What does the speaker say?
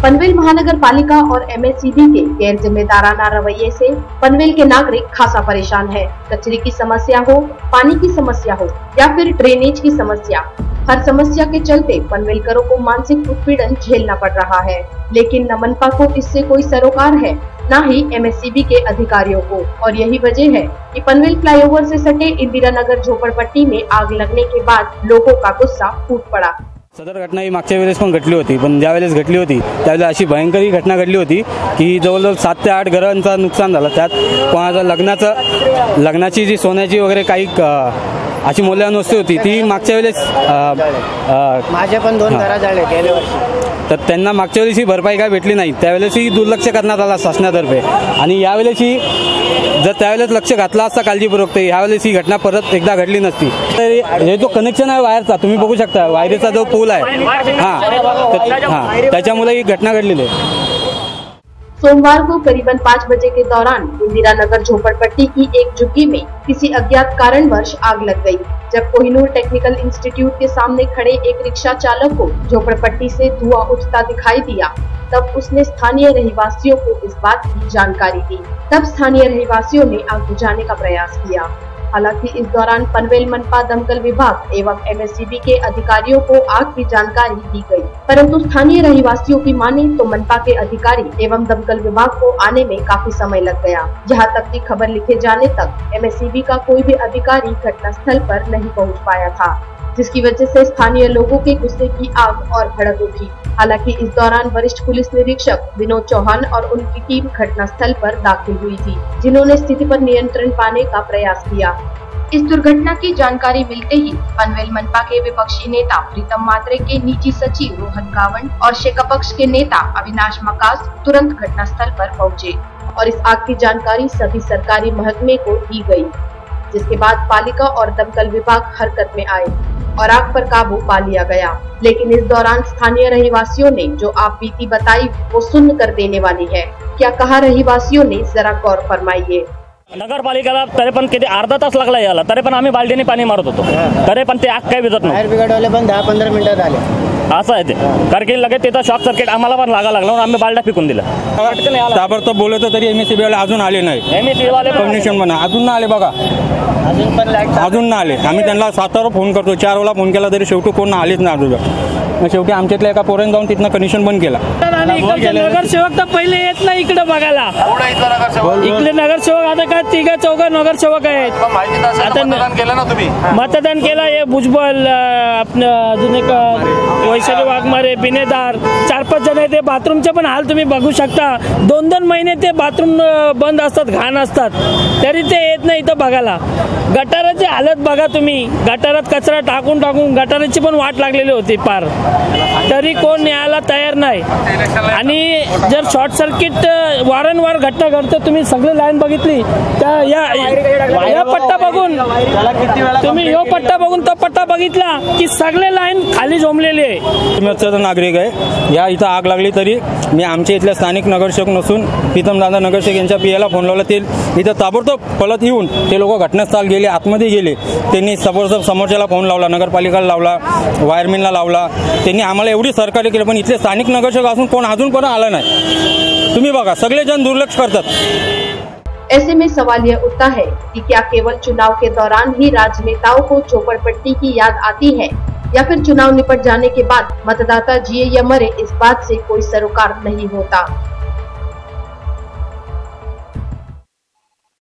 पनवेल महानगर पालिका और MSCB के गैर जिम्मेदाराना रवैये से पनवेल के नागरिक खासा परेशान है। कचरे की समस्या हो, पानी की समस्या हो या फिर ड्रेनेज की समस्या, हर समस्या के चलते पनवेलकरों को मानसिक उत्पीड़न झेलना पड़ रहा है। लेकिन न मनपा को इससे कोई सरोकार है, न ही MSCB के अधिकारियों को, और यही वजह है कि पनवेल फ्लाईओवर से सटे इंदिरा नगर झोपड़पट्टी में आग लगने के बाद लोगों का गुस्सा फूट पड़ा। सदर घटना ही मागच्या वेळेस पण घडली होती, पण ज्यावेळेस घडली होती त्यावेळेस अशी भयंकर घटना घडली होती की जवळजवळ 7 ते 8 घरांचा नुकसान झालं। त्यात कोणाचा लग्नाची जी सोन्याची वगैरे काही अशी मूल्यवान वस्तू होती ती मागच्या वेळेस माझे पण 2 घरा जळले गेल्या वर्षी, तर त्यांना मागच्या वेळेस ही भरपाई काय भेटली नाही। त्यावेळेस ही दुर्लक्ष करण्यात आला शासनातर्फे, आणि यावेळेस ही जर त्यावेळेस लक्ष घातला असता काळजीपूर्वक तर यावेळेस ही घटना परत एकदा घडली नसती। तर हे जो कनेक्शन आहे वायरचा, तुम्ही बघू शकता वायरीचा जो पूल आहे, त्याच्यामुळे ही घटना घडलेली आहे। सोमवार को करीबन 5 बजे के दौरान इंदिरा नगर झोपड़पट्टी की एक झुग्गी में किसी अज्ञात कारणवश आग लग गई। जब कोहिनूर टेक्निकल इंस्टीट्यूट के सामने खड़े एक रिक्शा चालक को झोपड़पट्टी से धुआं उठता दिखाई दिया, तब उसने स्थानीय रहवासियों को इस बात की जानकारी दी। तब स्थानीय रहवासियों ने आग बुझाने का प्रयास किया। हालांकि इस दौरान पनवेल मनपा दमकल विभाग एवं MSCB के अधिकारियों को आग की जानकारी दी गई, परंतु स्थानीय रहवासियों की माने तो मनपा के अधिकारी एवं दमकल विभाग को आने में काफी समय लग गया। यहाँ तक कि खबर लिखे जाने तक MSCB का कोई भी अधिकारी घटनास्थल पर नहीं पहुँच पाया था, जिसकी वजह से स्थानीय लोगों के गुस्से की आग और भड़क उठी। हालांकि इस दौरान वरिष्ठ पुलिस निरीक्षक विनोद चौहान और उनकी टीम घटनास्थल पर दाखिल हुई थी, जिन्होंने स्थिति पर नियंत्रण पाने का प्रयास किया। इस दुर्घटना की जानकारी मिलते ही पनवेल मनपा के विपक्षी नेता प्रीतम मात्रे के निजी सचिव रोहन गावंड और शेका पक्ष के नेता अविनाश मकास तुरंत घटनास्थल पर पहुंचे और इस आग की जानकारी सभी सरकारी महकमे को दी गई, जिसके बाद पालिका और दमकल विभाग हरकत में आए और आग पर काबू पा लिया गया। लेकिन इस दौरान स्थानीय रहवासियों ने जो आपबीती बताई वो सुन कर देने वाली है। क्या कहा रहवासियों ने, जरा गौर फरमाइए। नगरपालिकेला तरी पण किती अर्धा तास लागला याला, तरी पण आम्ही बाल्डीने पाणी मारत होतो, तरी पण ते आग काय विजत नाही। फायर ब्रिगेडवाले पण 10-15 मिनिटात आले, असं आहे ते। कारण की लगेच तिथं शॉर्ट सर्किट आम्हाला पण लागला म्हणून आम्ही बाल्ड्या फेकून दिला। ताबडतोब बोलत तरी MSCB वाले अजून आले नाही। MSCB वाले कम्युनिकेशन म्हणा अजून ना आले, बघा अजून ना आले। आम्ही त्यांना 7 वेळा फोन करतो, 4 वेळा फोन केला तरी शेवटी कोण आलेच नाही अजून। शेवटी आमच्यातल्या एका पोराने जाऊन तिथनं कनेक्शन बंद केला। नगरसेवक तर पहिले येत नाही इकडे बघायला, इकडे नगरसेवक आता काय 3-4 नगरसेवक आहेत। आता मतदान केलं ना तुम्ही? मतदान केलं, हे भुजबळ, अजून एक वैशाली वाघमारे, बिनेदार, 4-5 जण आहे। ते बाथरूमचे पण हाल तुम्ही बघू शकता, 2-2 महिने ते बाथरूम बंद असतात, घाण असतात, तरी ते येत नाही इथं बघायला। गटाराची हालत बघा तुम्ही, गटारात कचरा टाकून गटाराची पण वाट लागलेली होती पार, तरी कोण न्यायला तयार नाही। आणि जर शॉर्ट सर्किट वारंवार घटना घडते, तुम्ही सगळे लाईन बघितली तर या पट्टा बघून तुम्ही यो पट्टा बघून तो पट्टा बघितला की सगळे लाईन खाली झोंबलेली आहे। नागरिक आहे, या इथं आग लागली तरी मी आमच्या इथल्या स्थानिक नगरसेवक नसून प्रीतम दादा नगरसेवक यांच्या PAला फोन लावला, ते इथं ताबडतोब पळत येऊन ते लोक घटनास्थळ गेले, आतमध्ये गेले। त्यांनी समोरच्याला फोन लावला, नगरपालिकेला लावला, वायरमॅनला लावला, त्यांनी आम्हाला एवढी सहकार्य केलं, पण इथले स्थानिक नगरसेवक असून कोण अजून पण आला नाही। तुम्ही बघा सगळे जण दुर्लक्ष करतात। ऐसे में सवाल यह उठता है कि क्या केवल चुनाव के दौरान ही राजनेताओं को झोपड़पट्टी की याद आती है, या फिर चुनाव निपट जाने के बाद मतदाता जिए या मरे इस बात से कोई सरोकार नहीं होता।